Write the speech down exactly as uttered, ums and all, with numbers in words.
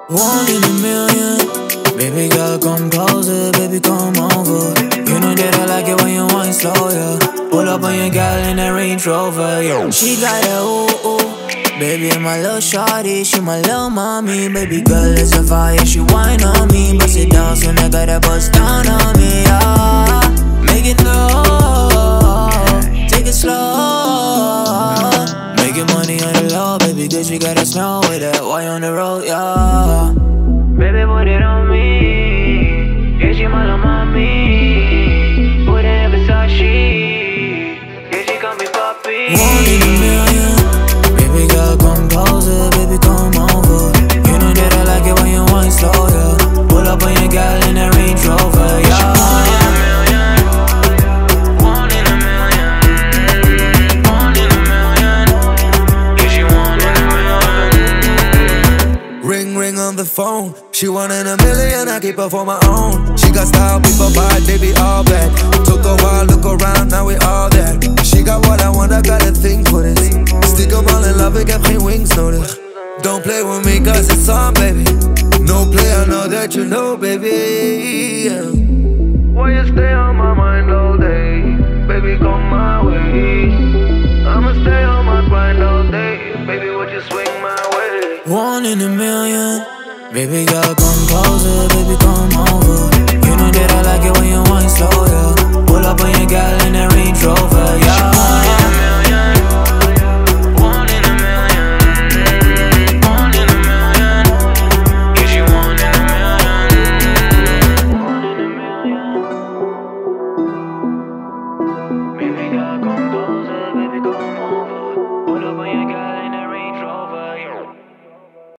One in a million. Baby girl, come closer, baby, come over. You know that I like it when you wine slow, yeah. Pull up on your girl in a Range Rover, yo. She got a ooh, ooh. Baby, my little shawty, she my little mommy. Baby girl, it's a fire, she whine on me. Bust it down, so I gotta bust down on me, yeah. Make it low, take it slow. Making money on the low, baby girl, she got a smell with that. Why on the road, yeah. Baby, put it on me. Yeah, she my little mommy. Put it in Versace. Yeah, she call me papi. One in a million. Baby girl, come closer, baby, come over. You know that I like it when you wine slow, yeah. Pull up on your girl in a Range Rover, yeah. One in a million. One in a million. One in a million. Yeah, she one in a million. Ring, ring on the phone. She one in a million, I keep her for my own. She got style, people buy, they be all bad. Took a while, look around, now we all there. She got what I want, I got a thing for this. Stick 'em all in love, ik heb geen wings nodig. Don't play with me, cause it's on, baby. No play, I know that you know, baby, yeah. Why you stay on my mind all day? Baby, come my way. I'ma stay on my grind all day. Baby, would you swing my way? One in a million. Baby girl, come closer, baby, come over. You know that I like it when you wine slow, yeah. Pull up on your girl in a Range Rover, yeah.